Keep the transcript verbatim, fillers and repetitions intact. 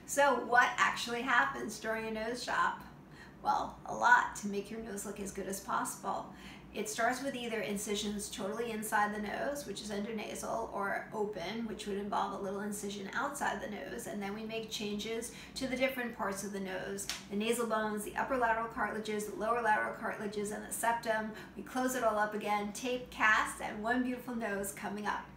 So what actually happens during a nose job? Well, a lot to make your nose look as good as possible. It starts with either incisions totally inside the nose, which is endonasal, or open, which would involve a little incision outside the nose, and then we make changes to the different parts of the nose, the nasal bones, the upper lateral cartilages, the lower lateral cartilages, and the septum. We close it all up again, tape, cast, and one beautiful nose coming up.